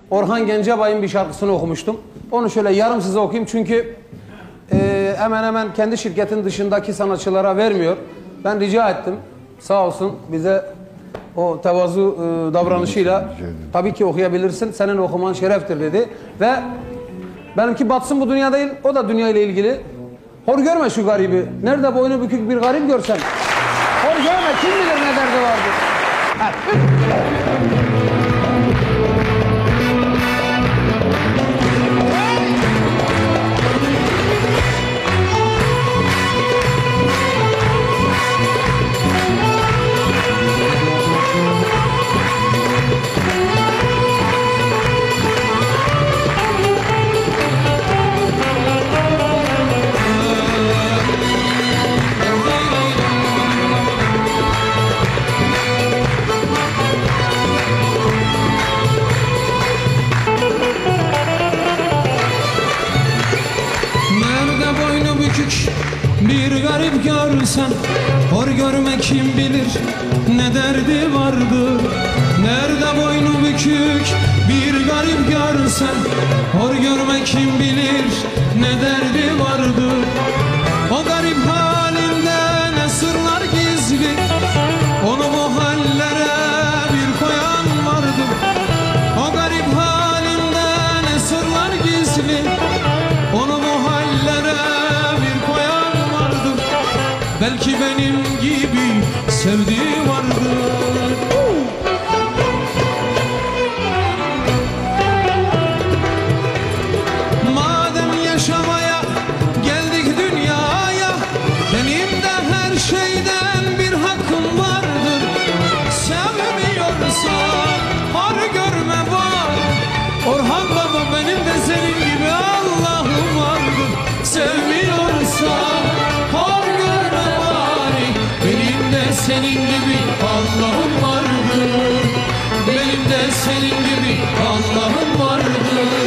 Orhan Gencebay'ın bir şarkısını okumuştum. Onu şöyle yarım size okuyayım çünkü hemen hemen kendi şirketin dışındaki sanatçılara vermiyor. Ben rica ettim. Sağ olsun bize o tevazu davranışıyla tabii ki okuyabilirsin. Senin okuman şereftir dedi. Ve benimki batsın bu dünya değil, o da dünya ile ilgili. Hor görme şu garibi. Nerede boynu bükük bir garip görsen. Hor görme, kim bilir ne derdi vardır. Evet. Bir garip görsen, hor görme kim bilir ne derdi vardı. Nerede boynu bükük bir garip görsen, hor görme kim bilir ne derdi vardı. O garip halinde ne sırlar gizli, onu bu hallere bir koyan vardı. O garip halinde ne sırlar gizli, onu bu hallere belki benim gibi sevdiği vardı. Madem yaşamaya geldik dünyaya, benim de her şeyden bir hakkım vardır. Sevmiyorsan hor görme var. Orhan baba, benim de senin gibi Allah'ım vardır. Sevmiyorsan hor görme, senin gibi Allah'ım vardır. Benim de senin gibi Allah'ım vardır.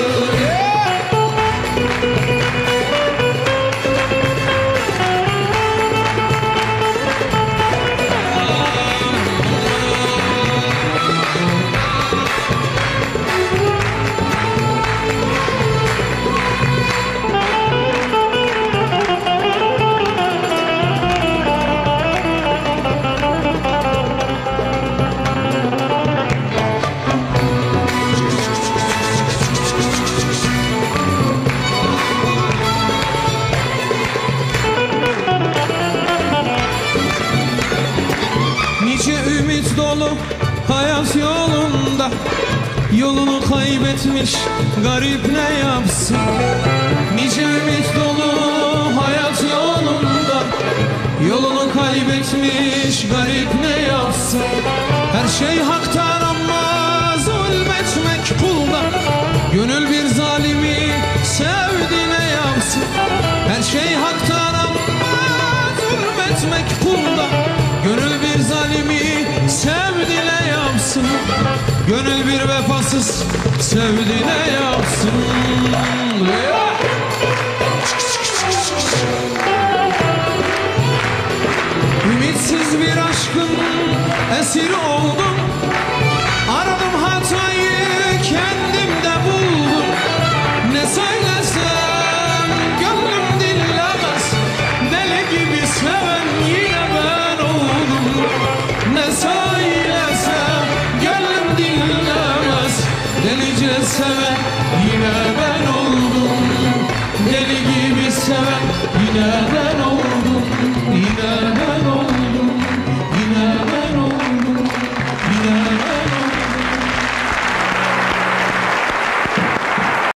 Ümit dolu hayat yolunda, yolunu kaybetmiş garip ne yapsın? Nice ümit dolu hayat yolunda, yolunu kaybetmiş garip ne yapsın? Her şey haktan ama zulmetmek kulda, gönül bir zalimi sevdi ne yapsın? Her şey haktan ama zulmetmek kulda, gönül bir zalimi sevdi ne yapsın? Gönül bir vefasız sevdi ne yapsın? Ümitsiz bir aşkın esiri oldum. Aradım hatayı kendimde buldum. Ne söylesem gönlüm dinlemez. Deli gibi seven yine ben oldum. Ne söylesem gönlüm dinlemez. Delice seven yine ben oldum. Deli gibi seven yine ben oldum.